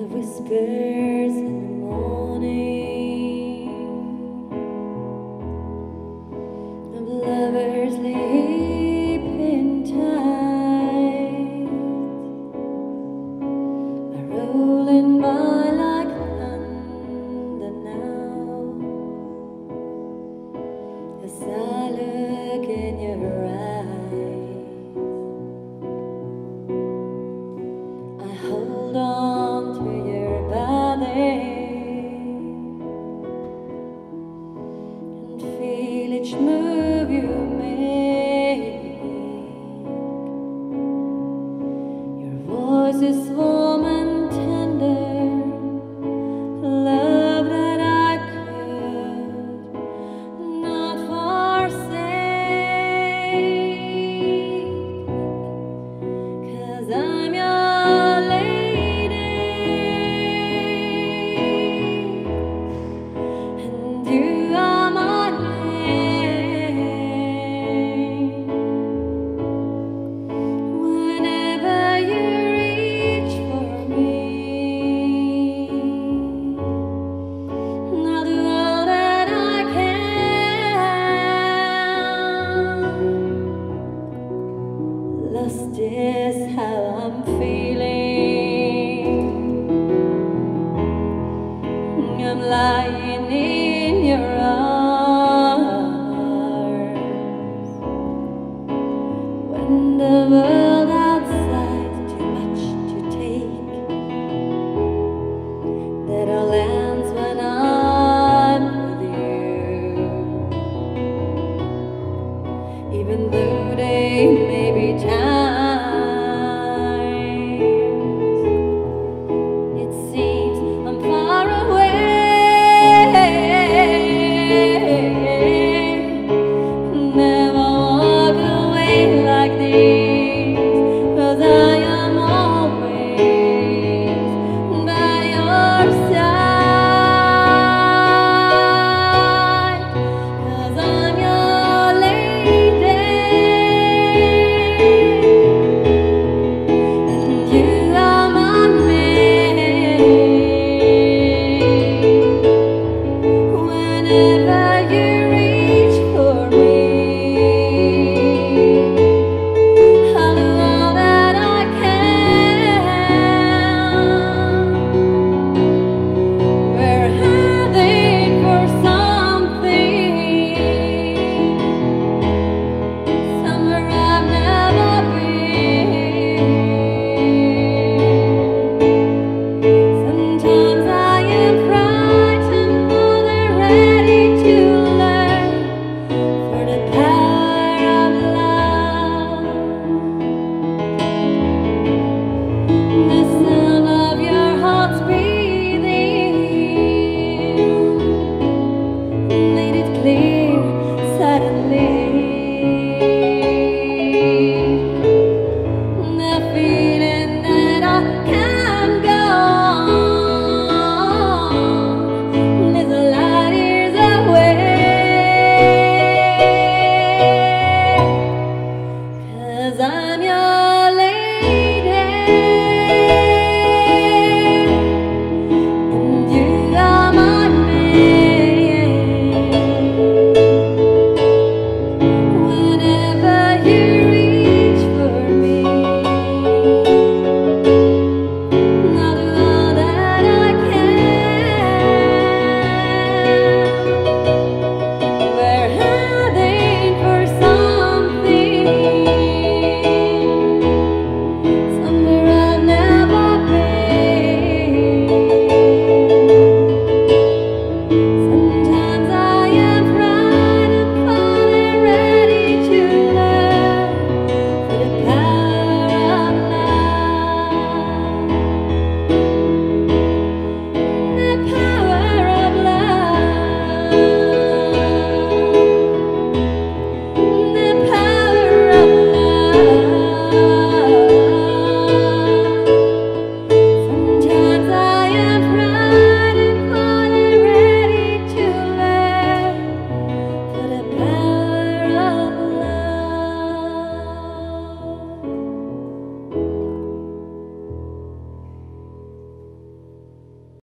whispers in the morning of lovers sleeping tight, are rolling by like thunder now, as I look in your eyes. I hold on to your body and feel each move you make. Your voice is warm and tender, love that I could not forsake, 'cause I'm your lady and you are my man. Whenever you reach for me, I'll do all that I can. Lost is how I'm feeling. I'm lying in